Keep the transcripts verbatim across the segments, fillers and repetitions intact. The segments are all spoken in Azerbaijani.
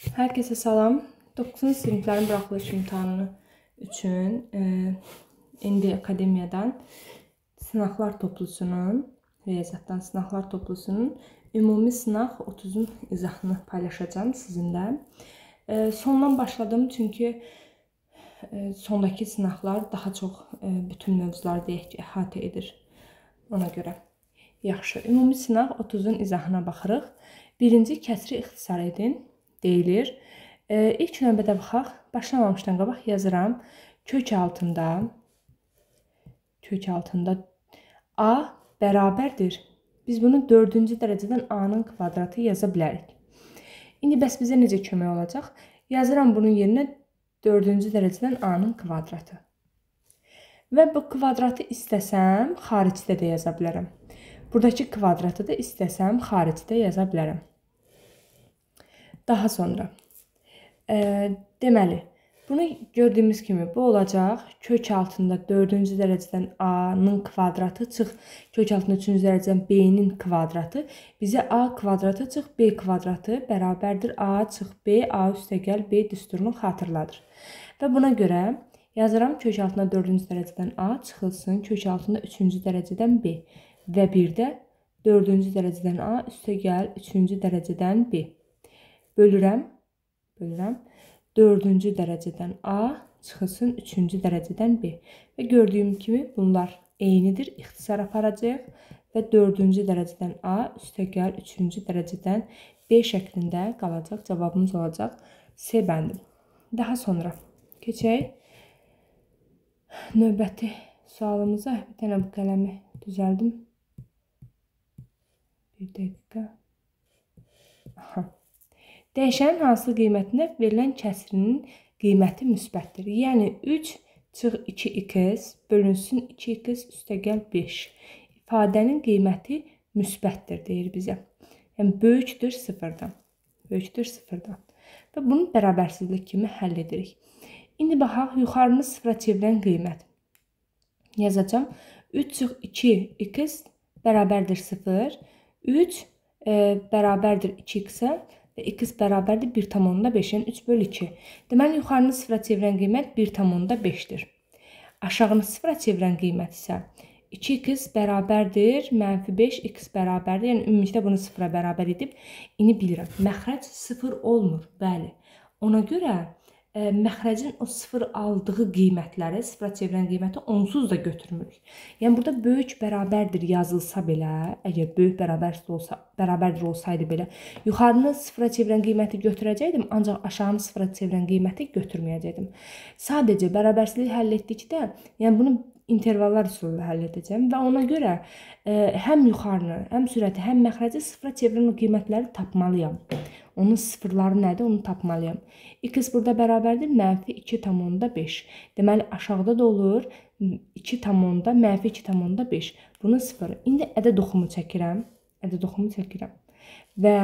Herkese salam. doqquzuncu siniflərin buraxılış imtahanı üçün e, indi akademiyadan sınaqlar toplusunun, riyaziyyatdan sınaqlar toplusunun ümumi sınaq otuzun izahını paylaşacağım sizinlə. E, sondan başladım çünki e, sondakı sınaqlar daha çox e, bütün mövzuları deyək ki, əhatə edir. Ona görə. Yaxşı. Ümumi sınaq otuzun izahına baxırıq. Birinci kəsri ixtisar edin deyilir. Ee, ilk növbədə baxaq, başlamamışdan qabaq yazıram. Kök altında kök altında A bərabərdir. Biz bunu dördüncü dərəcədən A'nın kvadratı yaza bilərik. İndi bəs bizə necə kömək olacaq? Yazıram bunun yerinə dördüncü dərəcədən A'nın kvadratı. Və bu kvadratı istəsəm xaricdə də yaza bilərəm. Buradakı kvadratı da istəsəm xaricdə yaza bilərəm. Daha sonra e, deməli, bunu gördüyümüz kimi bu olacaq. Kök altında dördüncü dərəcədən A'nın kvadratı çıx, kök altında üçüncü dərəcədən B'nin kvadratı. Bizə A kvadratı çıx, B kvadratı bərabərdir A çıx B, A üstə gəl B düsturunu xatırladır. Və buna görə yazıram kök altında dördüncü dərəcədən A çıxılsın, kök altında üçüncü dərəcədən B və bir də dördüncü dərəcədən A üstə gəl üçüncü dərəcədən B. Bölürəm, bölürəm. dördüncü dərəcədən A çıxılsın üçüncü dərəcədən B. Və gördüyüm kimi bunlar eynidir. İxtisar aparacaq və dördüncü dərəcədən A üstə gəl üçüncü dərəcədən B şəklində qalacaq. Cavabımız olacaq C bəndi. Daha sonra keçək növbəti sualımıza. Bir dənə bu qələmi düzəldim. Bir dəqiqə. Aha. Dəyişənin hansı qiymətində verilən kəsrinin qiyməti müsbətdir. Yəni üç çıx iki x bölünsün iki x üstə gəl beş. İfadənin qiyməti müsbətdir deyir bizə. Yəni böyükdür sıfırdan. Böyükdür sıfırdan. Və bunu bərabərsizlik kimi həll edirik. İndi baxaq yuxarını sıfıra çevirən qiymət. Yazacağım. üç çıx iki x bərabərdir sıfır. üç e, bərabərdir iki x-ə. Və x bərabərdir bir tam onda beş, yəni üç bölü iki. Deməli, yuxarını sıfıra çevirən qiymət bir tam onda beşdir. Aşağını sıfıra çevirən qiymət isə iki x bərabərdir, mənfi beş, x bərabərdir. Yəni, ümumilikdə bunu sıfıra bərabər edib, ini bilirəm. Məxrəc sıfır olmur, bəli. Ona görə e, məxrəcin o sıfır aldığı qiymətləri, sıfıra çevirən qiyməti onsuz da götürmürük. Yəni, burada böyük bərabərdir yazılsa belə, əgər böyük bərabərdir olsa, bərabərdir olsaydı belə, yuxarını sıfıra çevirən qiyməti götürəcəkdim, ancaq aşağını sıfıra çevirən qiyməti götürməyəcəkdim. Sadəcə bərabərsizliyi həll etdikdə, yəni bunu intervallar üsulu ilə həll edəcəm və ona görə e, həm yuxarını, həm sürəti, həm məxrəci sıfıra çevirən qiymətləri tapmalıyam. Onun sıfırları nədir? Onu tapmalıyam. X burada bərabərdir, mənfi iki tam onda beş. Deməli, aşağıda da olur iki tam onda, mənfi iki tam onda beş. Bunun sıfırı. İndi ədəd oxumu çəkirəm. Ədəd oxumu çəkirəm. Və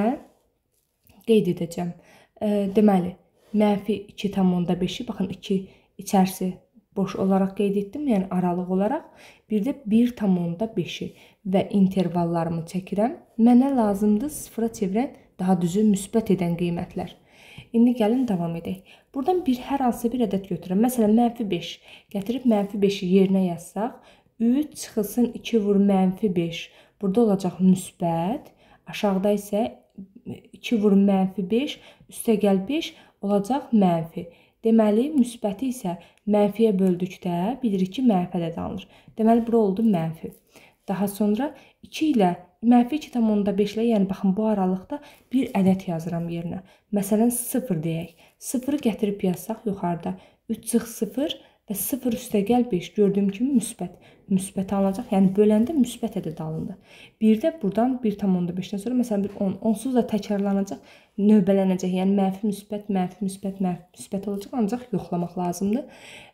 qeyd edəcəm. E, deməli, mənfi iki tam onda beşi, baxın iki içərisi boş olaraq qeyd etdim, yəni aralıq olaraq. Bir də bir tam onda beşi və intervallarımı çəkirəm. Mənə lazımdır sıfıra çevirən, daha düzü müsbət edən qiymətlər. İndi gəlin davam edək. Buradan bir hər hansı bir ədəd götürəm. Məsələn, mənfi beş. Gətirib mənfi beşi yerinə yazsaq, üç çıxılsın iki vur mənfi beş. Burada olacaq müsbət. Aşağıda isə iki vur mənfi beş, üstə gəl beş olacaq mənfi. Deməli, müsbəti isə mənfiyə böldükdə bilirik ki, mənfi ədəd alınır. Deməli, bura oldu mənfi. Daha sonra iki ilə mənfi iki tam onda beş ilə, yəni baxın bu aralıqda bir ədəd yazıram yerinə. Məsələn, sıfır deyək. sıfırı gətirib yazsaq yuxarıda üç çıx sıfır və sıfır üstə gəl beş. Gördüyüm kimi müsbət. Müsbət alınacaq. Yəni böləndə müsbət ədəd alındı. Bir də buradan bir tam onda beşdən sonra məsələn bir on. Onsuz da təkrarlanacaq, növbələnəcək. Yəni mənfi müsbət, mənfi müsbət, mənfi müsbət olacaq. Ancaq yoxlamaq lazımdır.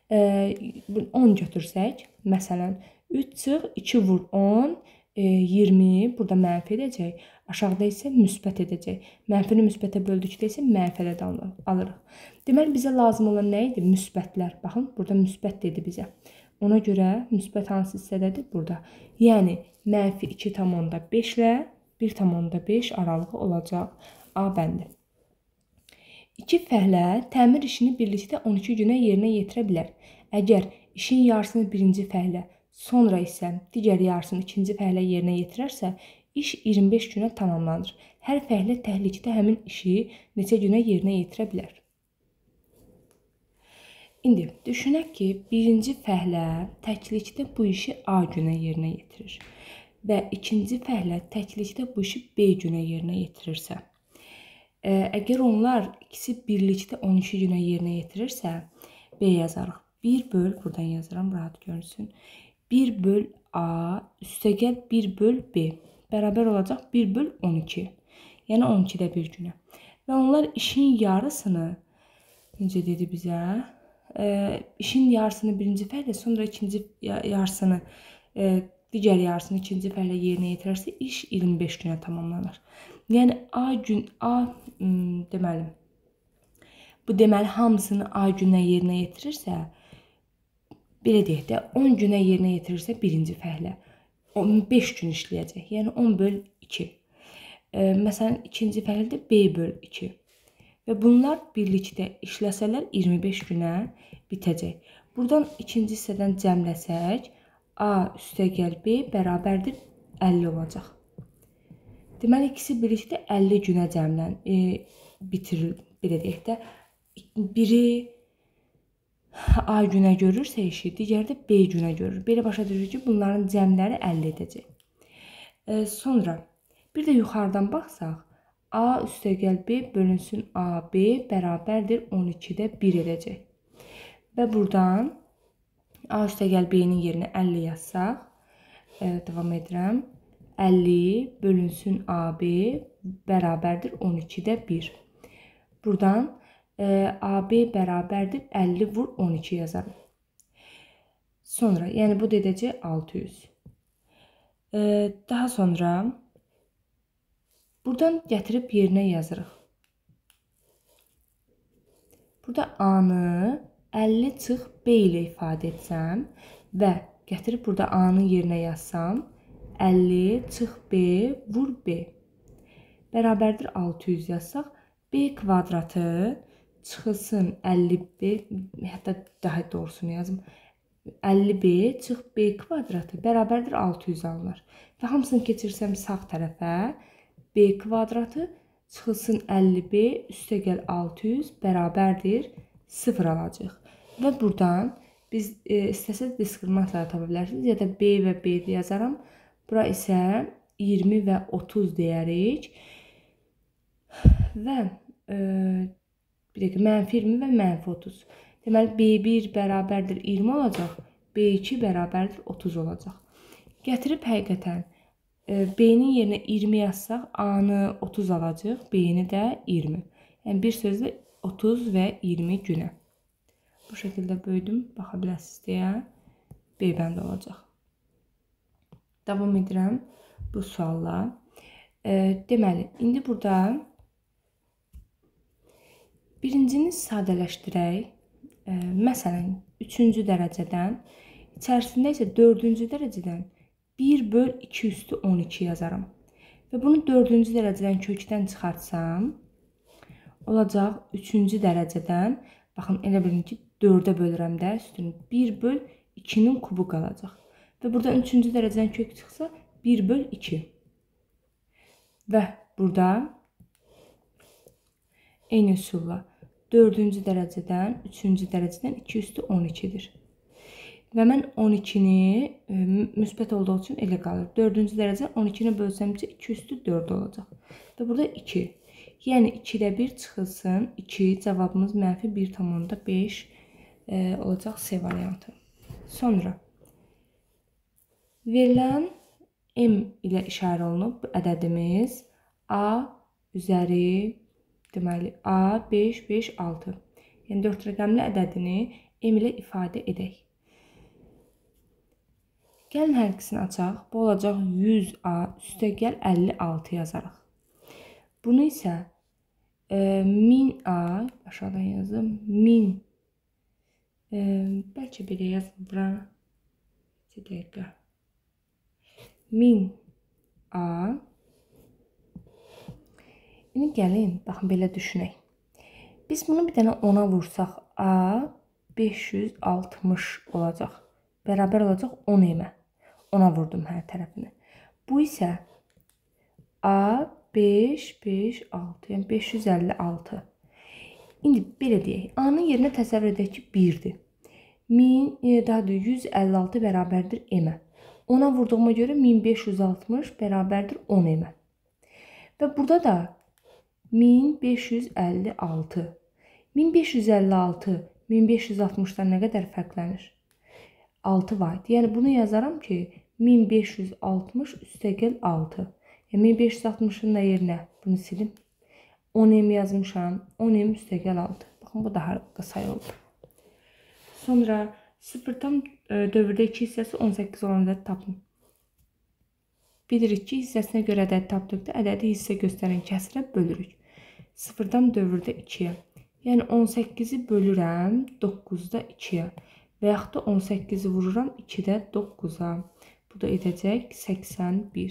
on götürsək, məsələn, üç çıx iki vur on, iyirmi burada mənfi edəcək. Aşağıda isə müsbət edəcək. Mənfini müsbətə böldükdə isə mənfi ədəd alırıq. Deməli, bizə lazım olan nə idi? Müsbətlər. Baxın, burada müsbət dedi bizə. Ona görə müsbət hansı hissədədir? Burada. Yəni, mənfi iki tam onda beş ilə bir tam onda beş aralığı olacaq A bəndi. İki fəhlə təmir işini birlikdə on iki günə yerinə yetirə bilər. Əgər işin yarısını birinci fəhlə, sonra isə digər yarısını ikinci fəhlə yerinə yetirərsə, iş iyirmi beş günə tamamlanır. Hər fəhlə təhlikdə həmin işi neçə günə yerinə yetirə bilər? İndi düşünək ki, birinci fəhlə təklikdə bu işi A günə yerinə yetirir və ikinci fəhlə təklikdə bu işi B günə yerinə yetirirsə, əgər onlar ikisi birlikdə on iki günə yerinə yetirirsə, B yazarıq. bir böl, buradan yazıram, rahat görünsün. bir böl A üstəgəl bir böl B bərabər olacaq bir böl on iki. Yəni on ikidə bir günə. Və onlar işin yarısını, necə dedi bizə, e, işin yarısını birinci fəhlə, sonra ikinci yarısını, e, digər yarısını ikinci fəhlə yerinə yetirərsə, iş iyirmi beş günə tamamlanır. Yəni A gün, A ım, deməli, bu deməli hamısını A günə yerinə yetirirsə, belə deyək də, on günə yerinə yetirirsə birinci fəhlə on beş gün işləyəcək. Yəni on böl iki. E, məsələn, ikinci fəhlə də B böl iki. Və bunlar birlikdə işləsələr iyirmi beş günə bitəcək. Buradan ikinci hissədən cəmləsək, A üstəgəl B bərabərdir əlli olacaq. Deməli, ikisi birlikdə əlli günə cəmlən, e, bitirir, belə deyək də. Biri A günə görürsə işi, digəri də B günə görür. Belə başa düşürük ki, bunların cəmləri əlli edəcək. E, sonra bir də yuxarıdan baxsaq, A üstəgəl B bölünsün A B bərabərdir on ikidə bir edəcək. Və buradan A üstəgəl B-nin yerinə əlli yazsaq, e, davam edirəm. əlli bölünsün A B bərabərdir on ikidə bir. Buradan e, A B bərabərdir əlli vur on iki yazarım. Sonra, yəni bu da edəcək altı yüz. E, daha sonra buradan gətirib yerinə yazırıq. Burada A-nı əlli çıx B ilə ifadə etsəm və gətirib burada A-nı yerinə yazsam, əlli çıx B vur B bərabərdir altı yüz yazsaq, B kvadratı çıxılsın əlli B, hətta daha doğrusunu yazım, əlli B çıx B kvadratı bərabərdir altı yüz alınır. Və hamısını keçirsəm sağ tərəfə, B kvadratı çıxılsın əlli B üstəgəl altı yüz bərabərdir sıfır alacaq. Və buradan biz e, istəsəz diskriminasiya tapa bilərsiniz. Ya da B və B yazaram. Bura isə iyirmi və otuz deyərik. Və e, bir dəqiqə, mənfi iyirmi və mənfi otuz. Deməli, B bir bərabərdir iyirmi olacaq. B iki bərabərdir otuz olacaq. Gətirib həqiqətən B-nin yerinə iyirmi yazsaq, A-nı otuz alacaq, B-ni də iyirmi. Yəni, bir sözlə otuz və iyirmi günə. Bu şəkildə böyüdüm, baxa biləsiniz deyə B bəndə olacaq. Davam edirəm bu sualla. E, deməli, indi burada birincini sadələşdirək. E, məsələn, üçüncü dərəcədən, içərisində isə dördüncü dərəcədən bir böl iki üstü on iki yazaram. Və bunu dördüncü dərəcədən kökdən çıxartsam, olacaq üçüncü dərəcədən, baxın, elə bilin ki, dördə bölürəm də üstünü, bir böl ikinin kubu qalacaq. Və burada üçüncü dərəcədən kök çıxsa, bir böl iki. Və burada eyni üsulla dördüncü dərəcədən, üçüncü dərəcədən iki üstü on ikidir. Və mən on ikini e, müsbət olduğu üçün elə qalır. dördüncü dərəcə on ikini bölsəmcə iki üstü dörd olacaq. Və burada iki. Yəni ikidə bir çıxılsın. iki, cavabımız mənfi bir tam beş e, olacaq C variantı. Sonra verilən M ilə işarə olunub bu ədədimiz A üzəri, deməli A beş, beş, altı. Yəni dörd rəqəmli ədədini M ilə ifadə edək. Gəlin hər ikisini açaq. Bu olacaq yüz A üstəgəl əlli altı yazarıq. Bunu isə e, min A, aşağıdan yazım, min, e, bəlkə belə yazım bura, iki dəqiqə, min A. İndi gəlin, baxın, belə düşünək. Biz bunu bir dənə ona vursaq, A beş yüz altmış olacaq. Bərabər olacaq on emə. ona vurdum hər tərəfini. Bu isə A beş, beş, altı, yəni beş yüz əlli altı. İndi belə deyək, A-nın yerinə təsəvvür edək ki, birdir. min, daha da yüz əlli altı bərabərdir emə. ona vurduğuma görə min beş yüz altmış bərabərdir on emə. Və burada da min beş yüz əlli altı. min beş yüz əlli altı min beş yüz altmışdan nə qədər fərqlənir? altı var. Yəni bunu yazaram ki, min beş yüz altmış üstəgəl altı. Yəni min beş yüz altmışın da yerinə bunu silim. on em yazmışam. on em üstəgəl altı. Baxın, bu daha qısa yoldur. Sonra sıfırdan dövrdə iki hissəsi on səkkiz olan ədədi tapın. Bilirik ki, hissəsinə görə ədədi tapdıqda ədədi hissə göstərən kəsrə bölürük. sıfırdan dövrdə ikiyə. Yəni on səkkizi bölürəm doqquzda ikiyə. Və yaxud da on səkkizi vururam ikidə doqquza. Bu da edəcək səksən bir.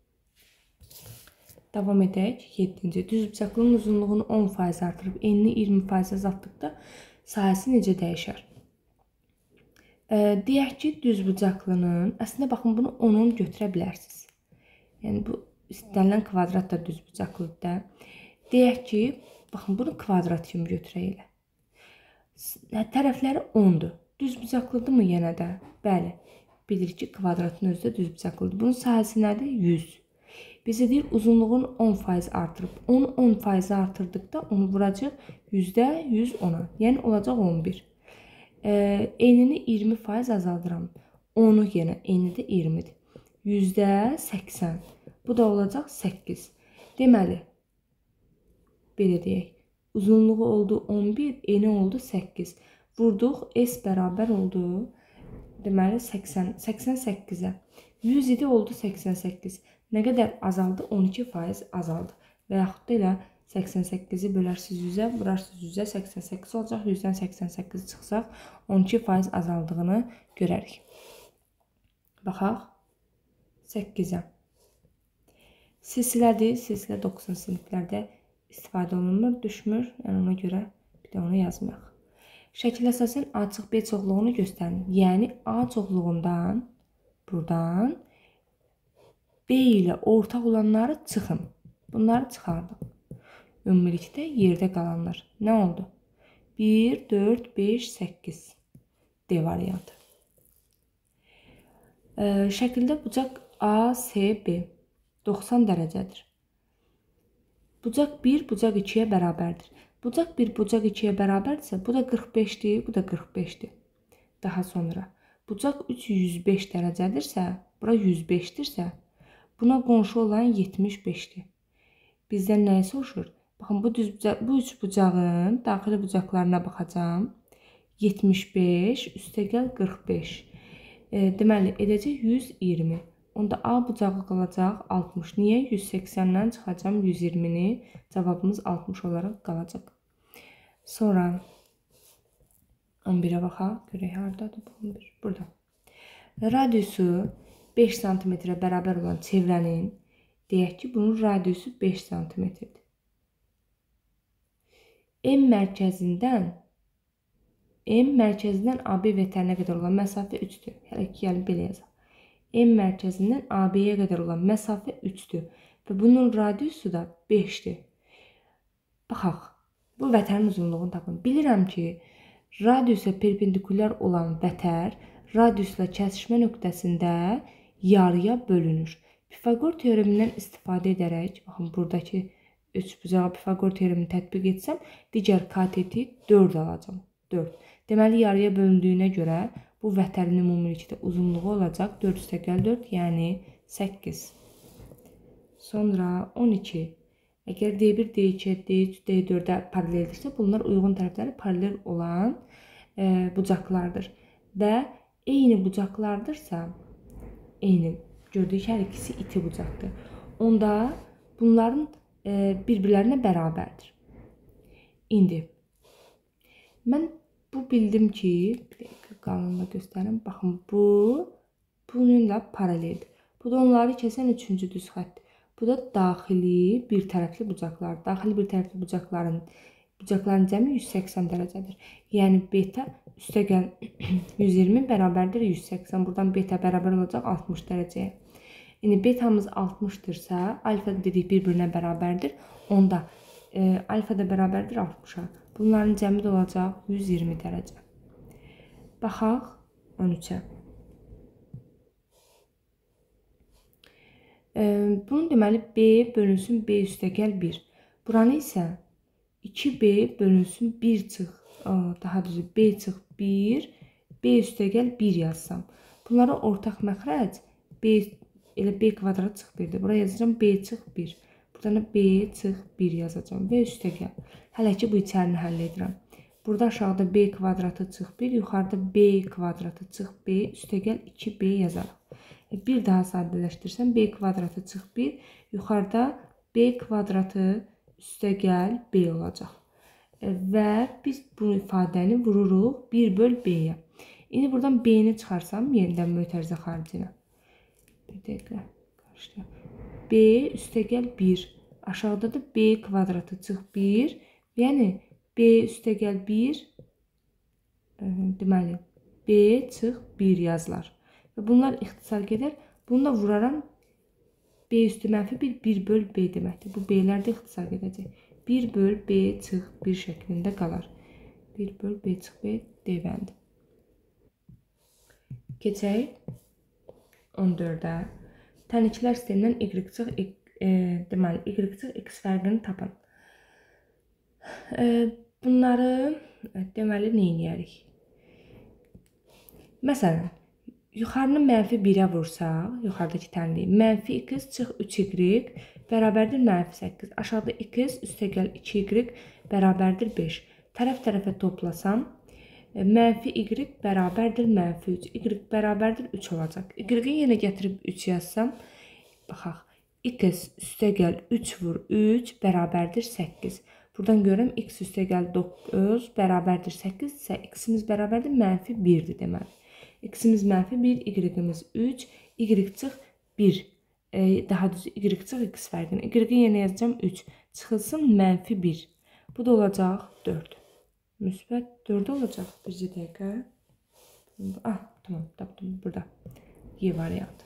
Davam edək. yeddinci. Düzbucaqlının uzunluğunu on faiz artırıb enini iyirmi faiz azaltdıqda sahəsi necə dəyişər? E, deyək ki, düzbucaqlının, əslində baxın, bunu onun götürə bilərsiniz. Yəni bu istənilən kvadrat da düzbucaqlıdır da. Deyək ki, baxın, bunu kvadrat kimi götürək elə. Tərəfləri ondur. Düzbucaqlıdır mı yenə də? Bəli. Bilirik ki, kvadratın özü də düzbucaqlıdır. Bunun sahəsi nədir? yüz. Bizə deyir, uzunluğunu on faiz artırıb. onu on faiz artırdıqda onu vuracaq yüzdə yüz ona. Yəni olacaq on bir. E, enini iyirmi faiz azaldıram. onu yenə, eni də iyirmidir. yüzdə səksən. Bu da olacaq səkkiz. Deməli, belə deyək. Uzunluğu oldu on bir, eni oldu səkkiz. Vurduq, S bərabər oldu. Deməli, səksən, səksən səkkizə. yüz idi, oldu səksən səkkiz. Nə qədər azaldı? on iki faiz azaldı. Və yaxud da elə səksən səkkizi bölərsiniz yüzə, vurarsınız yüzə, səksən səkkiz olacaq. yüzdən səksən səkkiz çıxsaq, on iki faiz azaldığını görərik. Baxaq. səkkizə. Silsilədir. Silsilə doqquzuncu siniflərdə istifadə olunmur, düşmür. Yəni ona görə bir də onu yazmayaq. Şəkil əsasən A çox B çoxluğunu göstərin. Yəni A çoxluğundan buradan B ilə ortaq olanları çıxın. Bunları çıxardıq. Ümumilikdə yerdə qalanlar nə oldu? bir, dörd, beş, səkkiz. D variantı. Ee, şəkildə bucaq A, S, B doxsan dərəcədir. Bucaq bir, bucaq ikiyə bərabərdir. Bucaq bir, bucaq ikiyə bərabərdirsə, bu da qırx beşdir, bu da qırx beşdir. Daha sonra, bucaq üç yüz beş dərəcədirsə, bura yüz beşdirsə, buna qonşu olan yetmiş beşdir. Bizdən nəyi soruşur? Baxın, bu, düz bucaq, bu üç bucağın daxili bucaqlarına baxacağım. yetmiş beş üstəgəl qırx beş. E, deməli, edəcək yüz iyirmi. Onda A bucağı qalacaq altmış. Niyə? yüz səksəndən çıxacam yüz iyirmini. Cavabımız altmış olaraq qalacaq. Sonra on birə baxaq. Görək, haradadır bu on bir? Burada. Radiusu beş santimetrə bərabər olan çevrənin, deyək ki, bunun radiusu beş santimetrdir. M mərkəzindən M mərkəzindən A B vətərinə qədər olan məsafə üçdür. Hələ ki, gəlin belə yazaq. M mərkəzindən A B-yə qədər olan məsafə üçdür. Və bunun radiusu da beşdir. Baxaq, bu vətərin uzunluğunu tapın. Bilirəm ki, radiusa perpendikulyar olan vətər radiusla kəsişmə nöqtəsində yarıya bölünür. Pifaqor teoremindən istifadə edərək, baxın, buradakı üç bucağa Pifaqor teoremini tətbiq etsəm, digər kateti dörd alacam. dörd. Deməli, yarıya bölündüyünə görə bu vətərin ümumilikdə uzunluğu olacaq dörd üstəgəl dörd, yəni səkkiz. Sonra on iki. Əgər D bir, D iki, D üç, D dördə paraleldirsə, bunlar uyğun tərəfləri paralel olan e, bucaqlardır. Və eyni bucaqlardırsa, eyni, gördük hər ikisi iti bucaqdır. Onda bunların e, bir-birlərinə bərabərdir. İndi, mən bu bildim ki, bir dəqiqə qalınla göstərim. Baxın, bu bununla paraleldir. Bu da onları kəsən üçüncü düz xəttdir. Bu da daxili bir tərəfli bucaqlar. Daxili bir tərəfli bucaqların bucaqların cəmi yüz səksən dərəcədir. Yəni beta üstəgəl yüz iyirmi bərabərdir yüz səksən. Buradan beta bərabər olacaq altmış dərəcəyə. İndi betamız altmışdırsa, alfa dedik bir-birinə bərabərdir. Onda e, alfa da bərabərdir altmışa. Bunların cəmi də olacaq yüz iyirmi dərəcə. Baxaq on üçə. E, bunu deməli B bölünsün B üstəgəl bir. Buranı isə iki B bölünsün bir çıx, daha düzü B çıx bir, B üstəgəl bir yazsam. Bunlara ortaq məxrəc B, elə B kvadrat çıx birdir. Buraya yazacağım B çıx bir. Buradan B çıx bir yazacağım və üstəgəl. Hələ ki bu içərini həll edirəm. Burada aşağıda B kvadratı çıx bir, yuxarıda B kvadratı çıx B, üstəgəl iki B yazarıq. Bir daha sadələşdirsəm B kvadratı çıx bir, yuxarıda B kvadratı üstəgəl B olacaq. Və biz bu ifadəni vururuq bir böl B-yə. İndi buradan B-ni çıxarsam, yenidən mötərizə xaricinə. Bir dəqiqə, qarşılayaq. B üstəgəl bir. Aşağıda da B kvadratı çıx bir. Yəni, B üstəgəl bir, deməli, B çıx bir yazılar. Və bunlar ixtisar gedər. Bunu da vuraram. B üstü mənfi bir, bir böl B deməkdir. Bu B'lər də ixtisar gedəcək. bir böl B çıx bir şəklində qalar. bir böl B çıx B deyiləndi. Keçək on dördə. Təniklər sistemindən Y çıx, e, deməli, Y çıx X fərqini tapın. E, bunları deməli nə edərik? Məsələn, yuxarını mənfi birə vursaq, yuxarıdakı tənliyi, mənfi X çıx üç Y bərabərdir mənfi səkkiz. Aşağıda X üstəgəl iki Y bərabərdir beş. Tərəf-tərəfə toplasam, mənfi Y bərabərdir mənfi üç. Y bərabərdir üç olacaq. Y-i yenə gətirib üç yazsam, baxaq, X üstəgəl üç vur üç bərabərdir səkkiz. Buradan görürəm, X üstəgəl doqquz bərabərdir səkkiz isə X-imiz bərabərdir mənfi birdir deməli. X-imiz mənfi bir, Y-imiz üç, Y çıx bir. E, daha düzü Y çıx X fərqini. Y-i yenə yazacağım üç. Çıxılsın mənfi bir. Bu da olacaq dörd. Müsbət dörd olacaq. Bir dəqiqə. Ah, tamam, tapdım. Burada. Y variantı.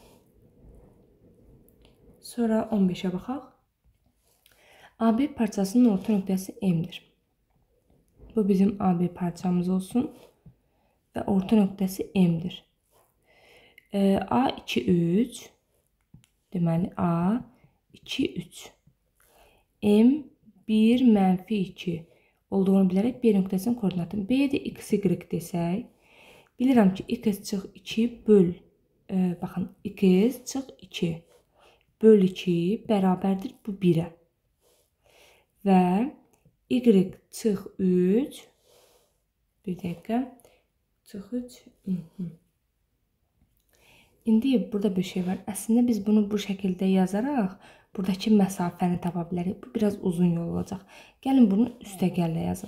Sonra on beşə baxaq. A B parçasının orta nöqtəsi M-dir. Bu bizim A B parçamız olsun. Və orta nöqtəsi M-dir. E, A iki üç. Deməli, A iki üç. M bir mənfi iki. Olduğunu bilərək B nöqtəsinin koordinatını. B də X Y desək. Bilirəm ki, X çıx iki böl. E, baxın, X çıx iki. Böl iki bərabərdir bu birə. Və Y çıx üç. Bir dəqiqə. Çıx üç. İndi burada bir şey var. Əslində biz bunu bu şəkildə yazaraq buradakı məsafəni tapa bilərik. Bu biraz uzun yol olacaq. Gəlin bunu üstəgəllə yazın.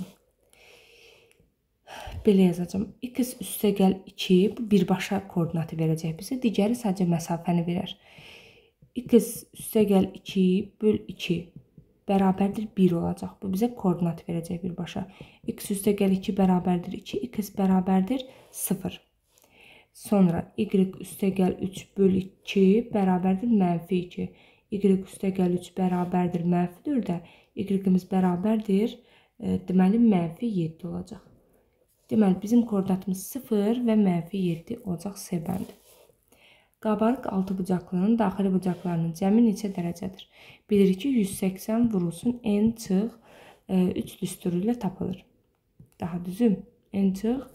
Belə yazacağım. X üstəgəl iki. Bu birbaşa koordinatı verəcək bizə. Digəri sadəcə məsafəni verər. X üstəgəl iki böl iki bərabərdir bir olacaq. Bu bizə koordinat verəcək birbaşa. X üstəgəl iki bərabərdir iki. X bərabərdir sıfır. Sonra Y üstəgəl üç böl iki bərabərdir mənfi iki. Y üstəgəl üç bərabərdir mənfi dördə. Y-imiz bərabərdir, e, deməli, mənfi yeddi olacaq. Deməli, bizim koordinatımız sıfır və mənfi yeddi olacaq C bəndi. Qabarıq altı bucaqlının daxili bucaqlarının cəmi neçə dərəcədir? Bilirik ki, yüz səksən vurulsun N çıx üç düsturu ilə tapılır. Daha düzüm, N çıx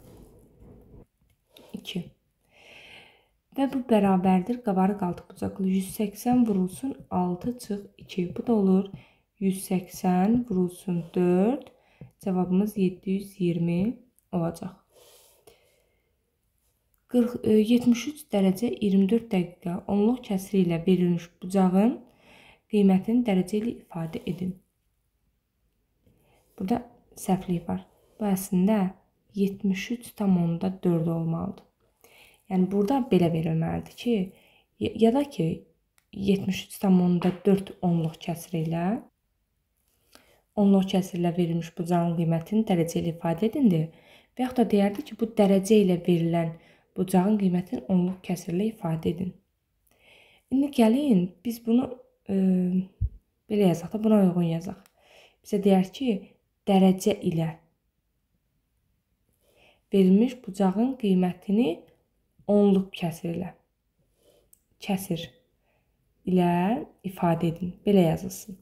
iki. Və bu bərabərdir qabarıq altı bucaqlı yüz səksən vurulsun altı çıx iki. Bu da olur yüz səksən vurulsun dörd. Cavabımız yeddi yüz iyirmi olacaq. yetmiş üç dərəcə iyirmi dörd dəqiqə onluq kəsri ilə verilmiş bucağın qiymətini dərəcə ilə ifadə edin. Burada səhvlik var. Bu əslində yetmiş üç tam onda dörd olmalıdır. Yəni burada belə verilməlidir ki, ya da ki yetmiş üç tam onda dörd onluq kəsri ilə onluq kəsrlə verilmiş bucağın qiymətini dərəcə ilə ifadə edindir. Və yaxud da deyərdik ki, bu dərəcə ilə verilən bucağın qiymətini onluq kəsrlə ifadə edin. İndi gəlin, biz bunu e, belə yazaq da, buna uyğun yazaq. Bizə deyər ki, dərəcə ilə verilmiş bucağın qiymətini onluq kəsr ilə, kəsir ilə ifadə edin. Belə yazılsın.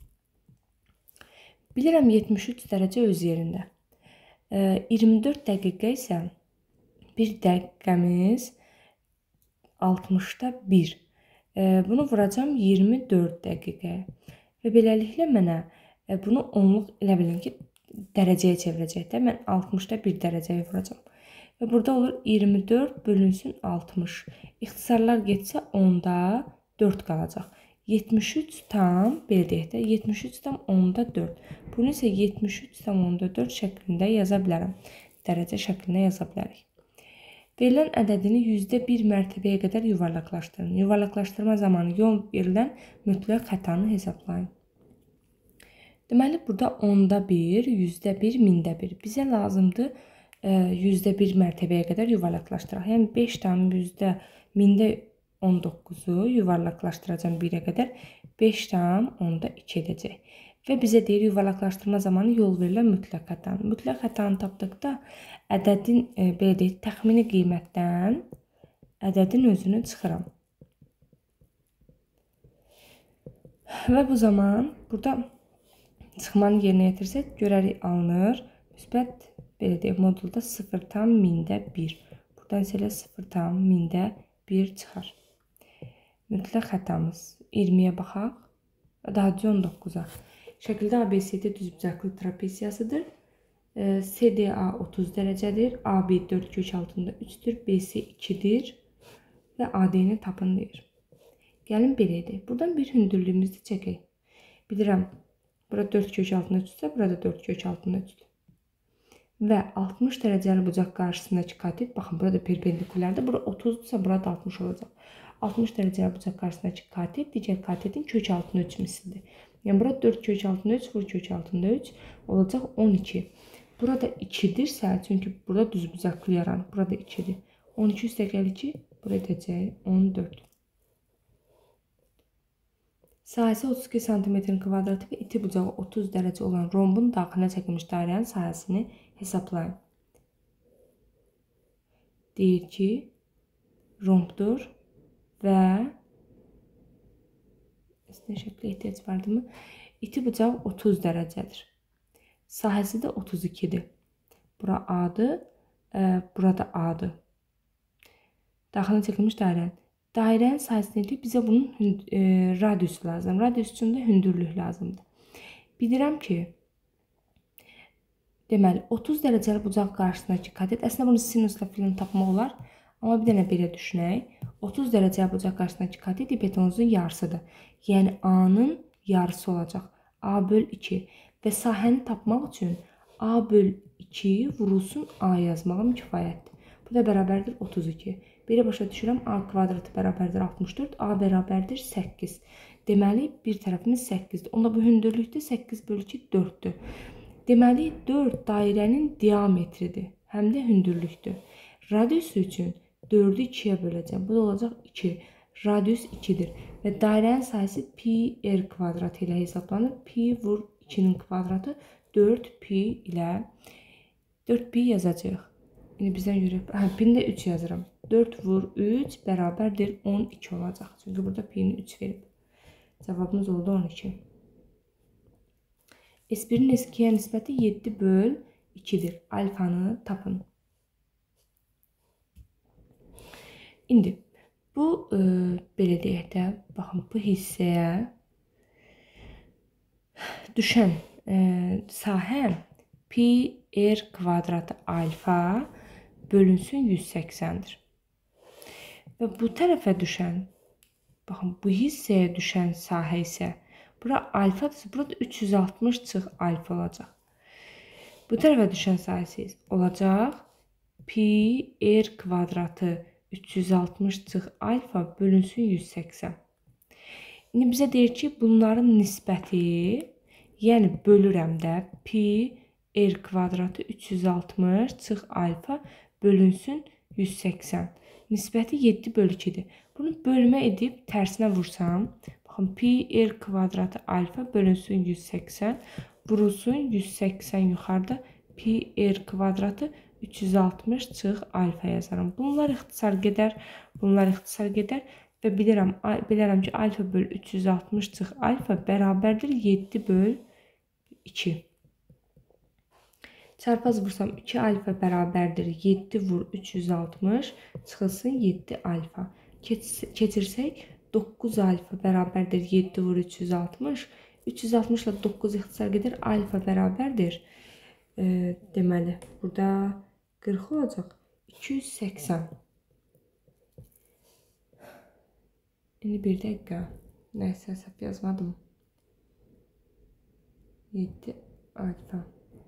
Bilirəm yetmiş üç dərəcə öz yerində. iyirmi dörd dəqiqə isə bir dəqiqəmiz altmışda bir. Bunu vuracam iyirmi dörd dəqiqəyə. Və beləliklə mənə bunu onluq elə bilin ki, dərəcəyə çevirəcək də. Mən altmışda bir dərəcəyə vuracam. Və burada olur iyirmi dörd bölünsün altmış. İxtisarlar getsə onda dörd qalacaq. yetmiş üç tam, belə deyək də, yetmiş üç tam onda dörd. Bunu isə yetmiş üç tam onda dörd şəklində yaza bilərəm. Dərəcə şəklində yaza bilərik. Verilən ədədini yüzdə bir mərtəbəyə qədər yuvarlaqlaşdırın. Yuvarlaqlaşdırma zamanı yol verilən mütləq xətanı hesablayın. Deməli, burada onda bir, yüzdə bir, mində bir. Bizə lazımdır yüzdə bir mərtəbəyə qədər yuvarlaqlaşdıraq. Yəni beş tam yüzdə mində on doqquzu yuvarlaqlaşdıracam birə qədər. beş tam onda iki edəcək. Və bizə deyir yuvarlaqlaşdırma zamanı yol verilən mütləq xətanı. Mütləq xətanı tapdıqda ədədin, e, belə deyək, təxmini qiymətdən ədədin özünü çıxıram. Və bu zaman burada çıxmanı yerinə yetirsək, görərik alınır. Müsbət, belə deyək, modulda sıfır tam mində bir. Buradan isə sıfır tam mində bir çıxar. Mütləq xətamız iyirmiyə baxaq. Daha on doqquza. Şəkildə A B C D düzbucaqlı trapesiyasıdır. C D A otuz dərəcədir. A B dörd kök altında üçdür. B C ikidir. Və A D-ni tapın deyir. Gəlin belə edək. Buradan bir hündürlüyümüzü çəkək. Bilirəm, burada dörd kök altında üçdürsə, burada dörd kök altında üçdür. Və altmış dərəcəli bucaq qarşısındakı katet, baxın, burada perpendikulərdir. Burada otuzdursa, burada altmış olacaq. altmış dərəcəli bucaq qarşısındakı katet digər katetin kök altında üç mislidir. Yəni, burada dörd kök altında üç, vur kök altında üç olacaq on iki. Burada ikidirsə, çünki burada düz bucaqlı yaranır. Burada ikidir. on iki üstəgəl iki, burada edəcək on dörd. Sahəsi otuz iki santimetrin kvadratı və iti bucağı otuz dərəcə olan rombun daxilinə çəkilmiş dairənin sahəsini hesablayın. Deyir ki, rombdur və nə şəklə ehtiyac vardı mı? İti bucaq otuz dərəcədir. Sahəsi də otuz ikidir. Bura A-dır, e, burada A-dır. Daxilinə çəkilmiş dairənin. Dairənin sahəsində bizə bunun e, radiusu lazım. Radius üçün də hündürlük lazımdır. Bilirəm ki, deməli, otuz dərəcəli bucaq qarşısındakı katet, əslində bunu sinusla filan tapmaq olar. Amma bir dənə belə düşünək. otuz dərəcəli bucaq qarşısındakı katet hipotenuzun yarısıdır. Yəni, A-nın yarısı olacaq. A böl iki. Və sahəni tapmaq üçün A böl iki vurulsun A yazmağım kifayətdir. Bu da bərabərdir otuz iki. Belə başa düşürəm, A kvadratı bərabərdir altmış dörd, A bərabərdir səkkiz. Deməli, bir tərəfimiz səkkizdir. Onda bu hündürlükdə səkkiz böl iki dörddür. Deməli, dörd dairənin diametridir, həm də hündürlükdür. Radiusu üçün dördü ikiyə böləcəm. Bu da olacaq iki. Radius ikidir. Və dairənin sayısı pi r kvadratı ilə hesablanır. Pi vur ikinin kvadratı dörd pi ilə dörd pi yazacaq. İndi bizdən görə, hə, pində üç yazıram. dörd vur üç bərabərdir on iki olacaq. Çünki burada pi-ni üç verib. Cavabımız oldu on iki. S birin S ikiyə nisbəti yeddi böl ikidir. Alfanı tapın. İndi bu e, belə deyək də, baxın, bu hissəyə düşən e, sahə pi r kvadratı alfa bölünsün yüz səksəndir. Və bu tərəfə düşən, baxın, bu hissəyə düşən sahə isə, bura alfadır, burada üç yüz altmış çıx alfa olacaq. Bu tərəfə düşən sahəsi olacaq pi r kvadratı üç yüz altmış çıx alfa bölünsün yüz səksən. İndi bizə deyir ki, bunların nisbəti, Yəni bölürəm də pi r kvadratı üç yüz altmış çıx alfa bölünsün yüz səksən. Nisbəti yeddi bölü ikidir. Bunu bölmə edib tərsinə vursam, baxın pi r kvadratı alfa bölünsün yüz səksən, vurulsun yüz səksən yuxarıda pi r kvadratı üç yüz altmış çıx alfa yazaram. Bunlar ixtisar gedər, bunlar ixtisar gedər və bilirəm, bilirəm ki, alfa bölü üç yüz altmış çıx alfa bərabərdir yeddi bölü iki. Çarpaz vursam iki alfa bərabərdir yeddi vur üç yüz altmış çıxılsın yeddi alfa. Keçirsək doqquz alfa bərabərdir yeddi vur üç yüz altmış. üç yüz altmış ilə doqquz ixtisar gedir. Alfa bərabərdir. E, deməli, burada qırx olacaq. iki yüz səksən. İndi bir dəqiqə. Nəysə, hesab yazmadım. yeddi alfa.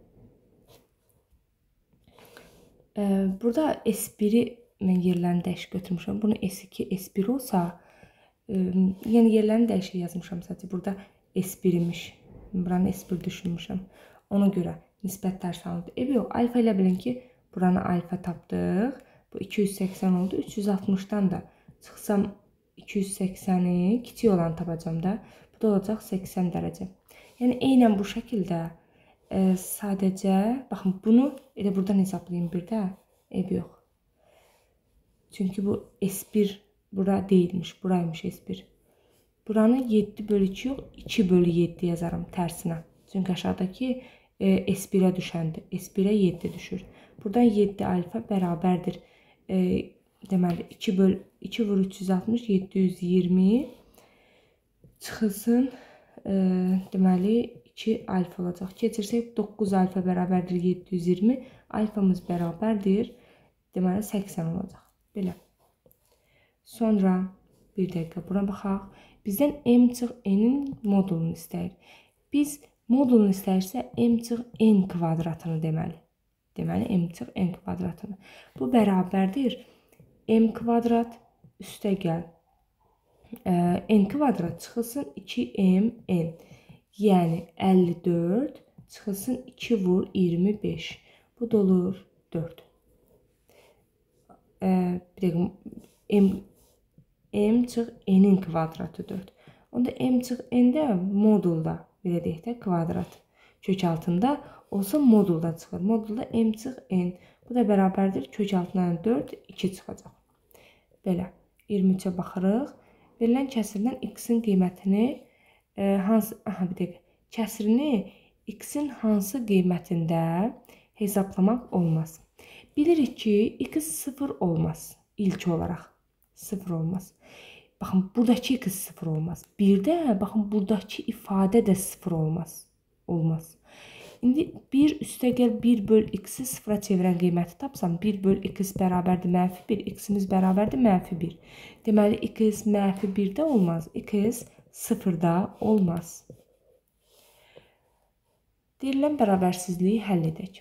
Ee, burada S biri mən yerlərini dəyişik götürmüşəm. Bunu S iki, S bir olsa, e, yəni yerlərini dəyişik yazmışam sadəcə. Burada S bir imiş. Buranı S bir düşünmüşəm. Ona görə nisbət tərs alındı. E, yox, alfa ilə bilin ki, buranı alfa tapdıq. Bu iki yüz səksən oldu. üç yüz altmışdan da çıxsam iki yüz səksəni kiçik olan tapacam da. Bu da olacaq səksən dərəcə. Yəni eynən bu şəkildə e, sadəcə, baxın bunu elə buradan hesablayayım bir də. E, yox. Çünki bu S bir bura deyilmiş, buraymış S bir. Buranı yeddi bölü iki yox, iki bölü yeddi yazarım tərsinə. Çünki aşağıdakı e, S birə düşəndir. S birə yeddi düşür. Buradan yeddi alfa bərabərdir. E, deməli, iki bölü iki vur üç yüz altmış, yeddi yüz iyirmi çıxılsın. E, deməli, iki alfa olacaq. Keçirsək doqquz alfa bərabərdir yeddi yüz iyirmi. Alfamız bərabərdir. Deməli, səksən olacaq. Belə. Sonra bir dəqiqə buna baxaq. Bizdən m çıx n'in modulunu istəyir. Biz modulunu istəyirsə m çıx n kvadratını deməli. Deməli, m çıx n kvadratını. Bu bərabərdir. M kvadrat üstə gəl. N kvadrat çıxılsın iki m n. Yəni əlli dörd çıxılsın iki vur iyirmi beş. Bu da olur dörd. Ee, bir dəqiqə m, m çıx n'in kvadratı dörd. Onda m çıx n'də modulda belə deyək də kvadrat kök altında olsa modulda çıxır. Modulda m çıx n. Bu da bərabərdir kök altından dörd, iki çıxacaq. Belə iyirmi üçə baxırıq. Verilən kəsirdən x-in qiymətini e, hansı aha bir dəqiqə kəsirini x-in hansı qiymətində hesablamaq olmaz. Bilirik ki, x sıfır olmaz. İlk olaraq sıfır olmaz. Baxın, buradakı x sıfır olmaz. Bir də, baxın, buradakı ifadə də sıfır olmaz. Olmaz. İndi bir üstə gəl bir böl x-i sıfıra çevirən qiyməti tapsam, bir böl x bərabərdir mənfi bir, x-imiz bərabərdir mənfi bir. Deməli, x mənfi birdə olmaz, x sıfırda olmaz. Deyilən bərabərsizliyi həll edək.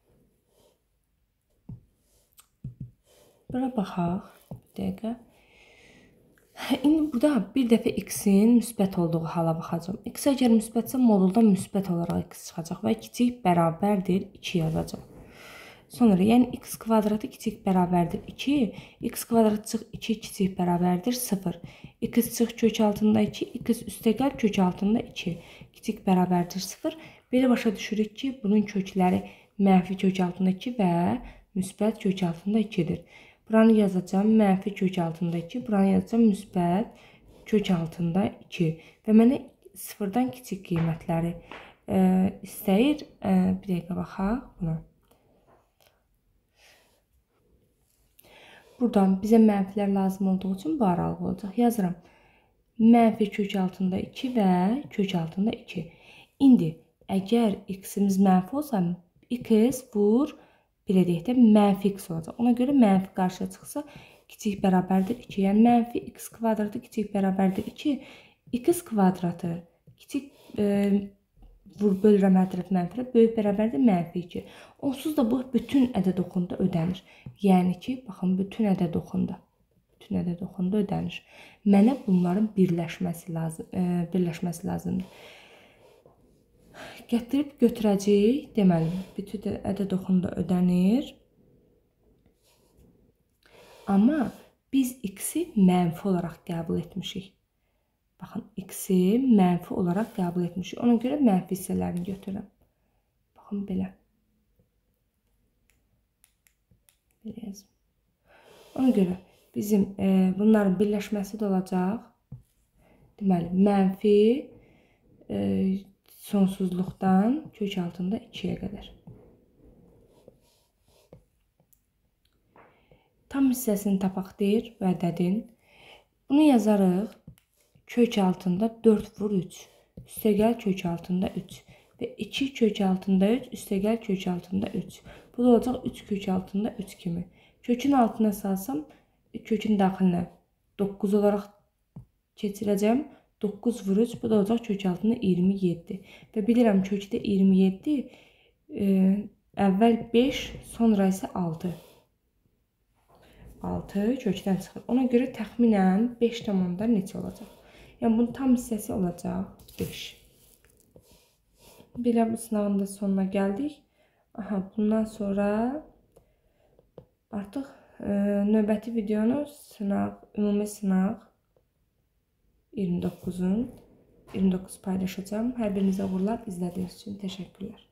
Bura baxaq. Bir dəqiqə. İndi burada bir dəfə x-in müsbət olduğu hala baxacağım. X əgər müsbətsə modulda müsbət olaraq x çıxacaq və kiçik bərabərdir iki yazacağım. Sonra yəni x kvadratı kiçik bərabərdir iki, x kvadratı çıx iki kiçik bərabərdir sıfır. X çıx kök altında iki, x üstə gəl kök altında iki. Kiçik bərabərdir sıfır. Belə başa düşürük ki, bunun kökləri mənfi kök altında iki və müsbət kök altında ikidir. Buranı yazacağım mənfi kök altında iki, buranı yazacağım müsbət kök altında iki. Və mənə sıfırdan kiçik qiymətləri e, istəyir. E, bir dəqiqə baxaq buna. Buradan bizə mənfilər lazım olduğu üçün bu aralıq olacaq. Yazıram. Mənfi kök altında iki və kök altında iki. İndi əgər x-imiz mənfi olsa, x vur belə deyək də mənfi x olacaq. Ona görə mənfi qarşıya çıxsa kiçik bərabərdir iki. Yəni mənfi x kvadratı kiçik bərabərdir iki. X kvadratı kiçik e, vur bölürəm hər tərəf mənfirə böyük bərabərdir mənfi iki. Onsuz da bu bütün ədəd oxunda ödənir. Yəni ki, baxın bütün ədəd oxunda. Bütün ədəd oxunda ödənir. Mənə bunların birləşməsi lazım, e, birləşməsi lazımdır. gətirib götürəcəyik. Deməli, bütün ədəd oxunda ödənir. Amma biz x-i mənfi olaraq qəbul etmişik. Baxın, x-i mənfi olaraq qəbul etmişik. Ona görə mənfi hissələrini götürürəm. Baxın, belə. Belə yazım. Ona görə bizim e, bunların birləşməsi də olacaq. Deməli, mənfi e, sonsuzluqdan kök altında ikiyə qədər. Tam hissəsini tapaq deyir və ədədin. Bunu yazarıq. Kök altında dörd vur üç. Üstəgəl kök altında üç. Və iki kök altında üç. Üstəgəl kök altında üç. Bu da olacaq üç kök altında üç kimi. Kökün altına salsam, kökün daxilinə doqquz olaraq keçirəcəm. doqquz vur üç. Bu da olacaq kök altında iyirmi yeddi. Və bilirəm kökdə iyirmi yeddi. E, əvvəl beş, sonra isə altı. altı kökdən çıxır. Ona görə təxminən beş tamamda neçə olacaq? Yəni, bunun tam hissəsi olacaq beş. Belə bu sınavın da sonuna gəldik. Aha, bundan sonra artıq e, növbəti videonu sınaq, ümumi sınaq iyirmi doqquzun iyirmi doqquz paylaşacağım. Hər birinizə uğurlar, izlədiyiniz üçün təşəkkürlər.